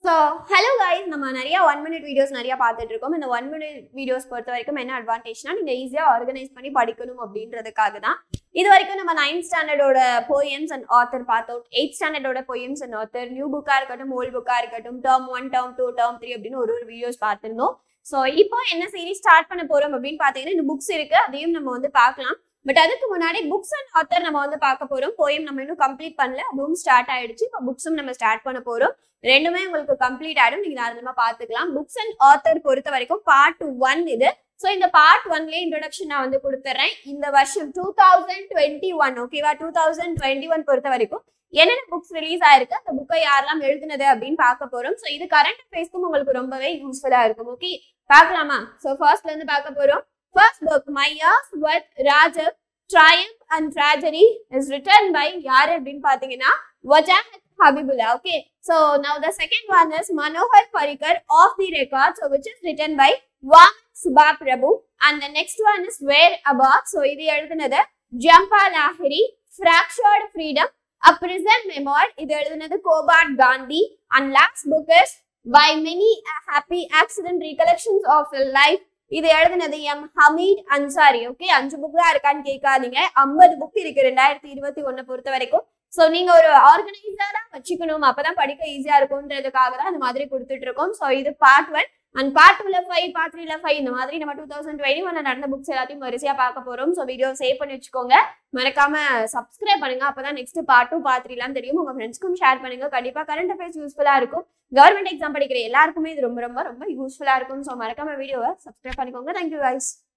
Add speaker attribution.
Speaker 1: So, hello guys, நம்ம நிறைய 1 minute videos நிறைய பார்த்துட்டு இருக்கோம். இந்த 1 minute videos பொறுத்த வரைக்கும் என்ன அட்வான்டேஜ்னா நீங்க ஈஸியா ஆர்கனைஸ் பண்ணி படிக்கணும் அப்படின்றதுக்காக தான். இது வரைக்கும் நம்ம 9th standard ஓட poems and author பார்த்தோம். 8th standard ஓட poems and author, நியூ புக்கா இருக்கட்டும், ஓல்ட் புக்கா இருக்கட்டும், term 1, term 2, term 3 அப்படின்னு ஒரு வீடியோஸ் பார்த்திருந்தோம். ஸோ இப்போ என்ன சீரீஸ் ஸ்டார்ட் பண்ண போறோம் அப்படின்னு பாத்தீங்கன்னா இந்த புக்ஸ் இருக்கு, அதையும் நம்ம வந்து பார்க்கலாம். பட் அதுக்கு முன்னாடி புக்ஸ் அண்ட் ஆத்தர் நம்ம வந்து பார்க்க போறோம். போயம் நம்ம இன்னும் கம்ப்ளீட் பண்ணல, அதுவும் ஸ்டார்ட் ஆயிடுச்சு. இப்போ புக்ஸும் நம்ம ஸ்டார்ட் பண்ண போறோம். ரெண்டுமே உங்களுக்கு கம்ப்ளீட் ஆயிடும், நீங்க தாராளமா பாத்துக்கலாம். புக்ஸ் அண்ட் ஆத்தர் பொறுத்த வரைக்கும் பார்ட் 1 இது. ஸோ இந்த பார்ட் 1லயே இன்ட்ரோடக்ஷன் நான் வந்து கொடுத்துறேன். இந்த வருஷம் 2021 ஓகேவா, 2021 பொறுத்த வரைக்கும் என்னென்ன புக்ஸ் ரிலீஸ் ஆயிருக்கு, அந்த புக்கை யாரெல்லாம் எழுதுனது அப்படின்னு பார்க்க போறோம். ஸோ இது கரண்ட் அஃபேர்ஸ்க்கும் உங்களுக்கு ரொம்பவே யூஸ்ஃபுல்லா இருக்கும். ஓகே, பார்க்கலாமா? ஸோ ஃபர்ஸ்ட்ல இருந்து பார்க்க போறோம். First book, My Years with Rajav, Triumph and Tragedy is written by யார் அப்படின்னு பாத்தீங்கன்னா Wajahat Habibullah. Okay, so now the second one is Manohar Parrikar, Off the Record, so which is written by Vaman Subhaprabhu, and the next one is Whereabouts, so இது எழுதுனது Jhampa Lahiri, Fractured Freedom, A Prison Memoir, இது எழுதுனது Kobad Gandhi, and last book is By Many a Happy Accident, Recollections of a Life, இது எழுதுனது M Hamid Ansari. Okay, 5 book தான் இருக்கான்னு கேட்காதீங்க, 50 book இருக்கு 2021 பொறுத்த வரைக்கும். ஸோ நீங்க ஒரு ஆர்கனைசரா வச்சுக்கணும், அப்பதான் படிக்க ஈஸியா இருக்கும்ன்றதுக்காக தான் இந்த மாதிரி கொடுத்துட்டு இருக்கோம். ஸோ இது பார்ட் 1 அண்ட் பார்ட் 2ல 5, பார்ட் 3ல 5, இந்த மாதிரி நம்ம 2021 நடந்த புக்ஸ் எல்லாத்தையும் வரிசையா பார்க்க போறோம். ஸோ வீடியோ சேவ் பண்ணி வச்சுக்கோங்க, மறக்காம சப்ஸ்கிரைப் பண்ணுங்க, அப்பதான் நெக்ஸ்ட் பார்ட் 2, பார்ட் 3 எல்லாம் தெரியும். உங்க ஃப்ரெண்ட்ஸ்க்கும் ஷேர் பண்ணுங்க, கண்டிப்பா கரண்ட் அஃபேர்ஸ் யூஸ்ஃபுல்லா இருக்கும். கவர்மெண்ட் எக்ஸாம் படிக்கிற எல்லாருக்குமே இது ரொம்ப ரொம்ப ரொம்ப யூஸ்ஃபுல்லா இருக்கும். ஸோ மறக்காம வீடியோவை சப்ஸ்கிரைப் பண்ணிக்கோங்க. Thank you guys.